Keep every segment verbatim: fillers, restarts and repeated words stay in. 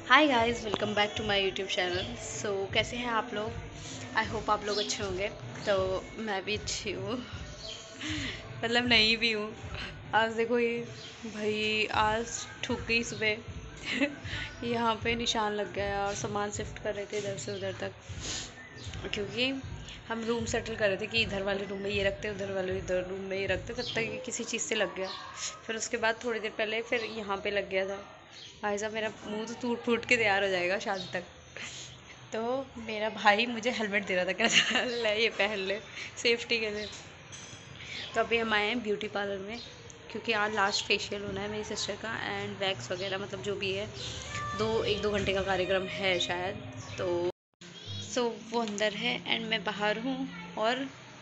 Hi guys, welcome back to my YouTube channel. So कैसे हैं आप लोग? आई होप आप लोग अच्छे होंगे। तो मैं भी अच्छी हूँ मतलब नहीं भी हूँ। आज देखो ये भाई, आज ठुक गई सुबह यहाँ पे निशान लग गया और सामान शिफ्ट कर रहे थे इधर से उधर तक, क्योंकि हम रूम सेटल कर रहे थे कि इधर वाले रूम में ये रखते, उधर वाले इधर रूम में ये रखते, तब तक ये किसी चीज़ से लग गया। फिर उसके बाद थोड़ी देर पहले फिर यहाँ पे लग गया था। भाई साहब, मेरा मुंह तो टूट फूट के तैयार हो जाएगा शादी तक। तो मेरा भाई मुझे हेलमेट दे रहा था, कैसा ले ये पहन ले सेफ्टी के लिए। तो अभी हम आए हैं ब्यूटी पार्लर में, क्योंकि आज लास्ट फेशियल होना है मेरी सिस्टर का, एंड वैक्स वगैरह मतलब जो भी है, दो एक दो घंटे का कार्यक्रम है शायद। तो सो वो अंदर है एंड मैं बाहर हूँ। और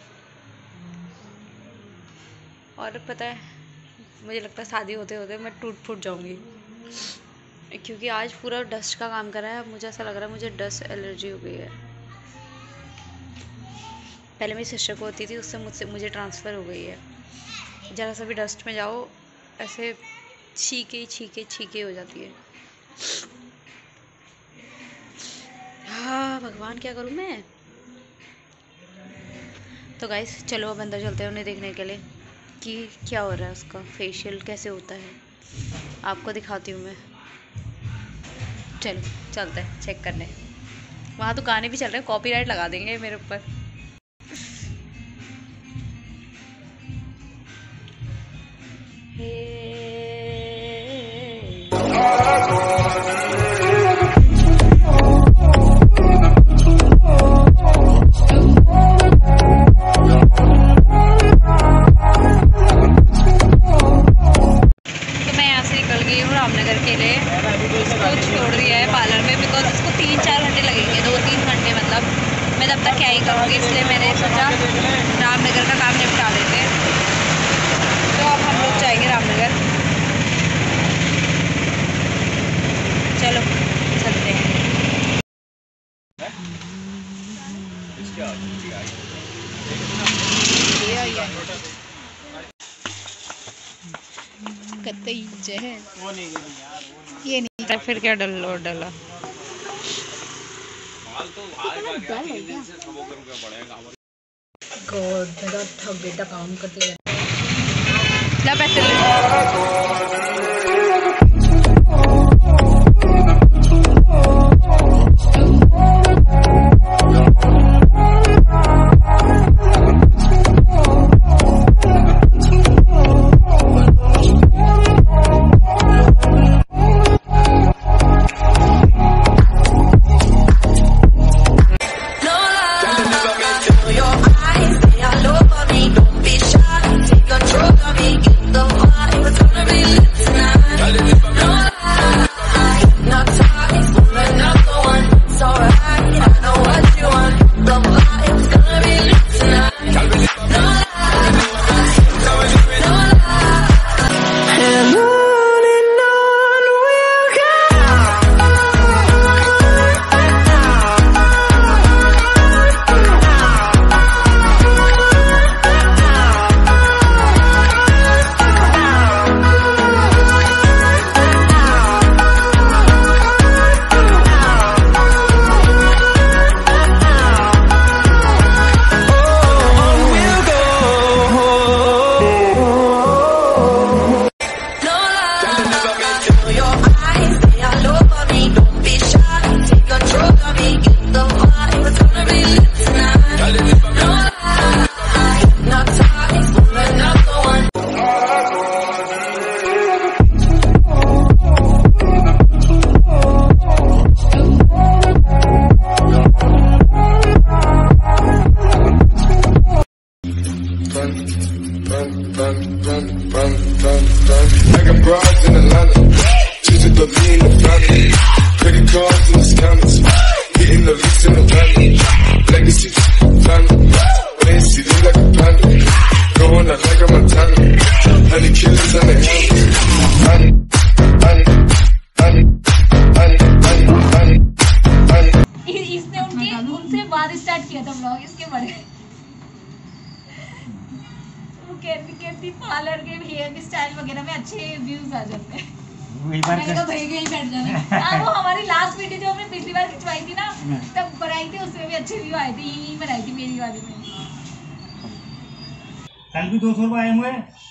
और पता है, मुझे लगता है शादी होते होते मैं टूट फूट जाऊँगी, क्योंकि आज पूरा डस्ट का काम कर रहा है। मुझे ऐसा लग रहा है मुझे डस्ट एलर्जी हो गई है। पहले मेरी सिस्टर को होती थी, उससे मुझसे मुझे ट्रांसफ़र हो गई है। ज़रा सा भी डस्ट में जाओ ऐसे छीके छीके छीके हो जाती है। हाँ भगवान, क्या करूँ मैं। तो गाइस चलो अब अंदर चलते हैं उन्हें देखने के लिए कि क्या हो रहा है, उसका फेशियल कैसे होता है। आपको दिखाती हूँ मैं। चलो चलते हैं चेक करने। वहाँ तो गाने भी चल रहे हैं, कॉपीराइट लगा देंगे मेरे ऊपर। रामनगर के लिए उसको छोड़ दिया है पार्लर में, बिकॉज उसको तीन चार घंटे लगेंगे, दो तीन घंटे मतलब। मैं तब तक क्या ही करूँगी, इसलिए मैंने सोचा रामनगर का काम निपटा देते हैं। तो अब हम लोग जाएंगे रामनगर। चलो चलते हैं। कतई जहर वो नहीं यार, ये नहीं फिर क्या डल लो डला गॉड, मेरा ठग बेटा काम करते हैं। ला पैसे स्टार्ट किया था ब्लॉग, इसके बड़े वो कहती कहती पार्लर के हेयर स्टाइल वगैरह में अच्छे व्यूज आ जाते हैं। मैंने कहा भाई यहीं बैठ जाना। हाँ वो हमारी लास्ट वीडियो जो हमने पिछली बार खिंचवाई थी ना तब बनाई थी, उसमें भी अच्छे व्यू आए थे, यहीं बनाई थी मेरी वाली में। कल भी दो सौ रुपये आए हुए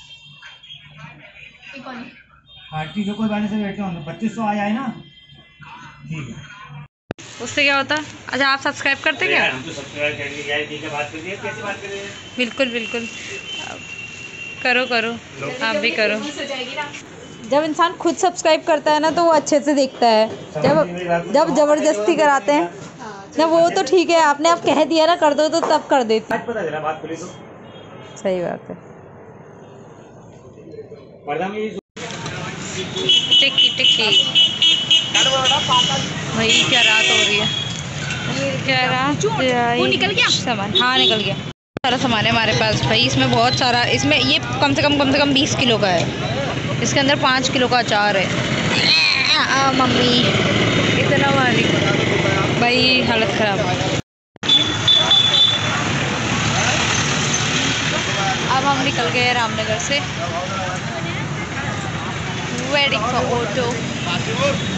कौन हाँ ठीक है, कोई बात नहीं से बैठे होंगे, पच्चीस सौ आ जाए ना, ठीक है। उससे क्या होता? अच्छा आप सब्सक्राइब करते क्या? हम तो सब्सक्राइब करके यार ठीक है, बात कर रही है, कैसी बात कर रही है? बिल्कुल बिल्कुल, करो करो, आप भी करो। जब इंसान खुद सब्सक्राइब करता है ना तो वो अच्छे से देखता है, जब जब ज़बरदस्ती कराते हैं ना वो तो ठीक है, आपने आप कह दिया ना कर दो तो तब कर देती। पता चला बात खुली तो सही बात है। टिक्की टिक्की भाई क्या रात हो रही है, क्या रात वो निकल गया सामान। हाँ निकल गया, सारा सामान है हमारे पास भाई, इसमें बहुत सारा, इसमें ये कम से कम कम से कम बीस किलो का है, इसके अंदर पाँच किलो का अचार है। आ, मम्मी इतना मारी भाई, हालत ख़राब। अब हम निकल गए रामनगर से, वेटिंग फॉर ऑटो।